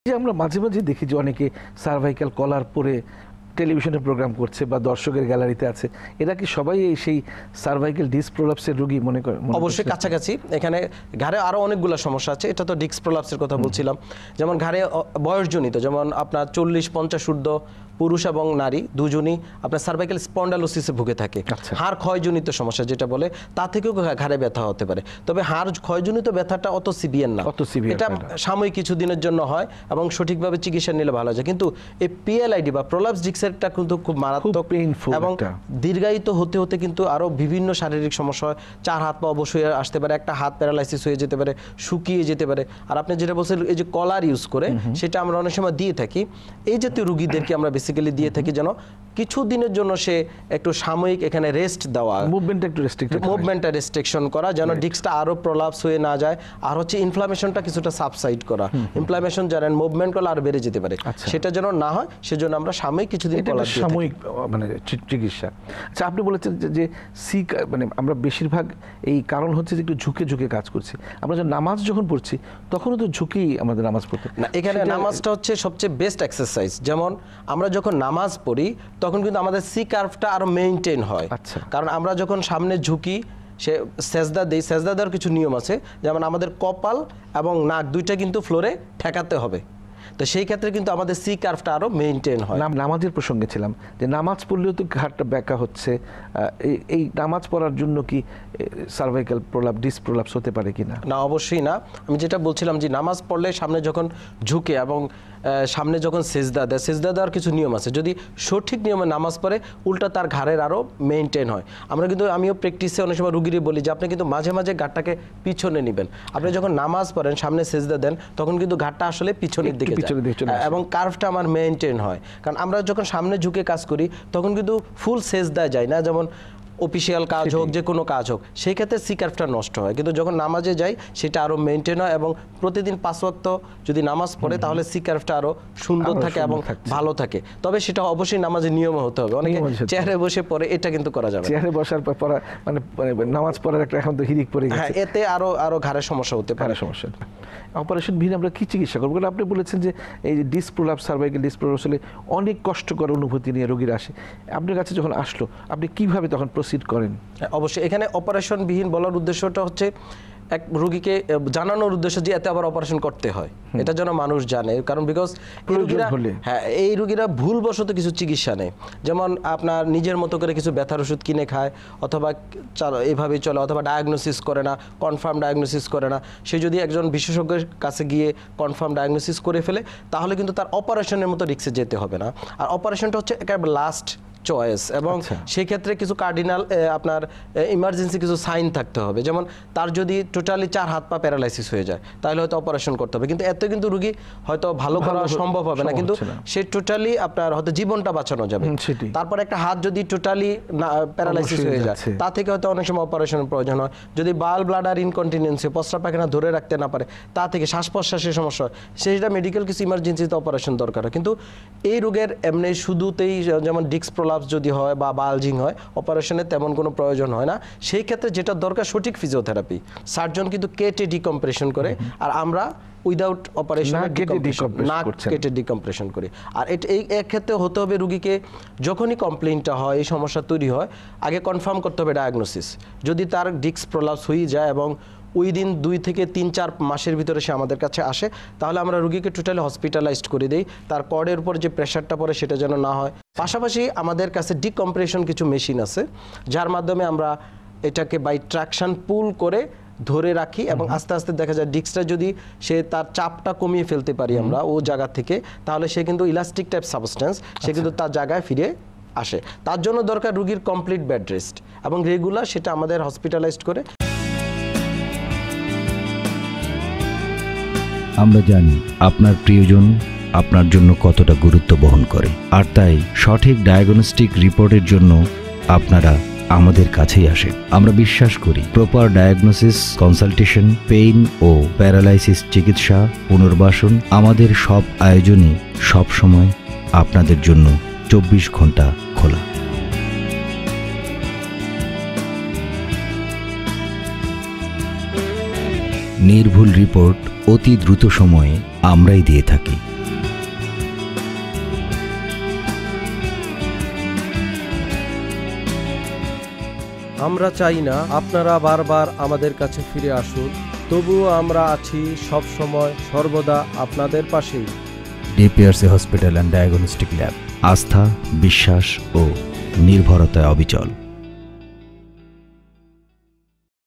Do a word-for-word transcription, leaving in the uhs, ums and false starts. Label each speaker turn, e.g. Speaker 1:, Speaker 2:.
Speaker 1: যে আমরা মাঝে মাঝে দেখি যে অনেকে সার্ভাইকাল কলার পরে টেলিভিশনে প্রোগ্রাম করছে বা দর্শকের গ্যালারিতে আছে, এরা কি সবাই এই সেই সার্ভাইকাল ডিস্ক প্রোলাপসের রোগী মনে করে?
Speaker 2: অবশ্যই কাছাকাছি। এখানে ঘাড়ে আরও অনেকগুলো সমস্যা আছে, এটা তো ডিস্ক প্রোলাপসের কথা বলছিলাম। যেমন ঘাড়ে বয়সজনিত, যেমন আপনার চল্লিশ পঞ্চাশ ঊর্ধ্ব পুরুষ এবং নারী দুজনই আপনার সার্ভাইকাল স্পন্ডালোসিসে ভুগে থাকে। হাড় ক্ষয়জনিত সমস্যা যেটা বলে, তা থেকেও ঘাড়ে ব্যথা হতে পারে। তবে হাড় ক্ষয়জনিত ব্যথাটা অত সিভিয়ার না, এটা সাময়িক কিছুদিনের জন্য হয় এবং সঠিকভাবে চিকিৎসা নিলে ভালো যায়। কিন্তু এই পিএলআইডি বা প্রোলাপস ডিস্কটা কিন্তু খুব মারাত্মক এবং দীর্ঘায়িত হতে হতে কিন্তু আরও বিভিন্ন শারীরিক সমস্যা হয়। চার হাত পা অবশ্যই আসতে পারে, একটা হাত প্যারালাইসিস হয়ে যেতে পারে, শুকিয়ে যেতে পারে। আর আপনি যেটা বলছেন এই যে কলার ইউজ করে, সেটা আমরা অনেক সময় দিয়ে থাকি। এই জাতীয় রুগীদেরকে আমরা বেসিক্যালি দিয়ে থাকি যেন কিছু দিনের জন্য সে একটু সাময়িক এখানে রেস্ট দেওয়া, মুভমেন্টটা একটু রেস্ট্রিক্টেড, মুভমেন্টটা রেস্ট্রিকশন করা, যেন ডিস্কটা আরো প্রলাপস হয়ে না যায়। আর হচ্ছে ইনফ্লামেশনটা কিছুটা সাবসাইড করা। ইনফ্লামেশন জানেন মুভমেন্ট করলে আরো বেড়ে যেতে পারে, সেটা যেন না হয় সেজন্য আমরা সাময়িক কিছুদিন কলার দিয়ে থাকি, সাময়িক মানে চিকিৎসা। আচ্ছা, আপনি বলেছেন যে সি মানে আমরা বেশিরভাগ এই কারণ হচ্ছে যে একটু ঝুঁকে ঝুঁকে কাজ করছি। আমরা যখন নামাজ যখন পড়ছি তখনও তো ঝুঁকি আমাদের নামাজ পড়তে না। এখানে নামাজটা হচ্ছে সবচেয়ে বেস্ট এক্সারসাইজ। যেমন আমরা যখন নামাজ পড়ি তখন কিন্তু আমাদের সি কার্ভটা আরো মেইনটেইন হয়। আচ্ছা, কারণ আমরা যখন সামনে ঝুঁকি সে সেজদা দেই, সেজদা দেওয়ার কিছু নিয়ম আছে। যেমন আমাদের কপাল এবং নাক দুইটা কিন্তু ফ্লোরে ঠেকাতে হবে, তো সেই ক্ষেত্রে কিন্তু আমাদের সি কার্ভটা আরো মেইনটেইন হয়।
Speaker 1: নামাজের প্রসঙ্গে ছিলাম যে নামাজ পড়লেও তো ঘাটটা ব্যাকা হচ্ছে, এই নামাজ পড়ার জন্য কি সার্ভাইকাল প্রলাপ ডিস্ক প্রলাপস হতে পারে কিনা?
Speaker 2: না, অবশ্যই না। আমি যেটা বলছিলাম যে নামাজ পড়লে সামনে যখন ঝুঁকে এবং সামনে যখন সেজদা দেয়, সেজদা দেওয়ার কিছু নিয়ম আছে। যদি সঠিক নিয়মে নামাজ পড়ে উল্টা তার ঘাড়ের আরও মেইনটেইন হয়। আমরা কিন্তু আমিও প্র্যাকটিসে অনেক সময় রুগীরই বলি যে আপনি কিন্তু মাঝে মাঝে ঘাটটাকে পিছনে নেবেন। আপনি যখন নামাজ পড়েন সামনে সেজদা দেন তখন কিন্তু ঘাটটা আসলে পিছনের দিকে যায় এবং কার্ভটা আমার মেইনটেইন হয়। কারণ আমরা যখন সামনে ঝুঁকে কাজ করি তখন কিন্তু ফুল সেজদায় যায় না, যেমন অফিসিয়াল কাজ হোক যে কোনো কাজ হোক, সেই ক্ষেত্রে সি কার্ভটা নষ্ট হয়। কিন্তু যখন নামাজে যাই সেটা আরও মেনটেন হয় এবং প্রতিদিন পাঁচ ওয়াক্ত যদি নামাজ পড়ে তাহলে সি কার্ভটা আরও সুন্দর থাকে এবং ভালো থাকে। তবে সেটা অবশ্যই নামাজের নিয়মে হতে হবে। অনেকে চেয়ারে বসে পড়ে, এটা কিন্তু করা যাবে না। চেয়ারে
Speaker 1: বসার পর পড়া মানে নামাজ পড়ার একটা এখন তো হিরিক পড়ে গেছে,
Speaker 2: হ্যাঁ, এতে আরো আরো ঘাড়ের সমস্যা হতে পারে।
Speaker 1: সমস্যা অপারেশন ভিন্ন আমরা কি চিকিৎসা করবো? কারণ আপনি বলেছেন যে এই যে disc prolapse, cervical disc prolapse হলে অনেক কষ্টকর অনুভূতি নিয়ে রোগীরা আসে। আপনার কাছে যখন আসলো আপনি কিভাবে তখন প্রসিড করেন?
Speaker 2: অবশ্যই এখানে অপারেশনবিহীন বলার উদ্দেশ্যটা হচ্ছে এক রোগীকে জানানোর উদ্দেশ্য যে এতে আবার অপারেশন করতে হয়, এটা যেন মানুষ জানে। কারণ বিকজ হ্যাঁ এই রোগীরা ভুলবশত কিছু চিকিৎসা নেয়, যেমন আপনার নিজের মতো করে কিছু ব্যথার ওষুধ কিনে খায় অথবা এভাবেই চলে, অথবা ডায়াগনোসিস করে না, কনফার্ম ডায়াগনোসিস করে না। সে যদি একজন বিশেষজ্ঞের কাছে গিয়ে কনফার্ম ডায়াগনোসিস করে ফেলে তাহলে কিন্তু তার অপারেশনের মতো রিস্কে যেতে হবে না। আর অপারেশনটা হচ্ছে একেবারে লাস্ট চয়েস এবং সেই ক্ষেত্রে কিছু কার্ডিনাল আপনার ইমার্জেন্সি কিছু সাইন থাকতে হবে। যেমন তার যদি টোটালি চার হাত পা প্যারালাইসিস হয়ে যায় তাহলে হয়তো অপারেশন করতে হবে, কিন্তু এত কিন্তু রুগী হয়তো ভালো করা সম্ভব হবে না, কিন্তু সে টোটালি আপনার হয়তো জীবনটা বাঁচানো যাবে। তারপর একটা হাত যদি টোটালি প্যারালাইসিস হয়ে যায় তা থেকে হয়তো অনেক সময় অপারেশনের প্রয়োজন হয়। যদি বাল ব্লাডার ইনকন্টিনেন্সি, প্রস্রাব পায়খানা ধরে রাখতে না পারে, তা থেকে শ্বাস প্রশ্বাসের সমস্যা হয়, সেটা মেডিকেল কিছু ইমার্জেন্সিতে অপারেশন দরকার হয়। কিন্তু এই রোগের এমনি শুধুতেই যেমন ডিস্ক প্রলাপস যদি হয় বা বালজিং হয়, অপারেশনের তেমন কোনো প্রয়োজন হয় না। সেই ক্ষেত্রে যেটা দরকার সঠিক ফিজিওথেরাপি। সার্জন কিন্তু কেটে ডিকম্প্রেশন করে, আর আমরা উইদাউট অপারেশন না কেটে ডিকম্প্রেশন করি। আর এই এক ক্ষেত্রে হতে হবে রুগীকে যখনই কমপ্লেইনটা হয়, এই সমস্যা তৈরি হয়, আগে কনফার্ম করতে হবে ডায়াগনোসিস। যদি তার ডিস্ক প্রলাপস হয়ে যায় এবং উইদিন দুই থেকে তিন চার মাসের ভিতরে সে আমাদের কাছে আসে, তাহলে আমরা রুগীকে টোটালি হসপিটালাইজড করে দিই। তার কর্ডের উপর যে প্রেশারটা পড়ে সেটা যেন না হয়। পাশাপাশি আমাদের কাছে ডিকম্প্রেশন কিছু মেশিন আছে যার মাধ্যমে আমরা এটাকে বাই ট্রাকশন পুল করে ধরে রাখি এবং আস্তে আস্তে দেখা যায় ডিস্কটা যদি সে তার চাপটা কমিয়ে ফেলতে পারি আমরা ও জায়গা থেকে, তাহলে সে কিন্তু ইলাস্টিক টাইপ সাবস্টেন্স সে কিন্তু তার জায়গায় ফিরে আসে। তার জন্য দরকার রুগীর কমপ্লিট বেড রেস্ট এবং রেগুলার সেটা আমাদের হসপিটালাইজড করে।
Speaker 3: আমরা জানি আপনার প্রিয়জন আপনার জন্য কতটা গুরুত্ব বহন করে, আর তাই সঠিক ডায়াগনস্টিক রিপোর্টের জন্য আপনারা আমাদের কাছেই আসেন। আমরা বিশ্বাস করি প্রপার ডায়াগনোসিস, কনসালটেশন, পেইন ও প্যারালাইসিস চিকিৎসা, পুনর্বাসন, আমাদের সব আয়োজনই সবসময় আপনাদের জন্য চব্বিশ ঘন্টা খোলা। নির্ভুল রিপোর্ট অতি দ্রুত সময়ে আমরাই দিয়ে থাকি।
Speaker 2: আমরা চাই না আপনারা বারবার আমাদের কাছে ফিরে আসুন, তবুও আমরা আছি সব সময় সর্বদা আপনাদের পাশেই।
Speaker 3: DPRC hospital and diagnostic lab, আস্থা, বিশ্বাস ও নির্ভরতায় অবিচল।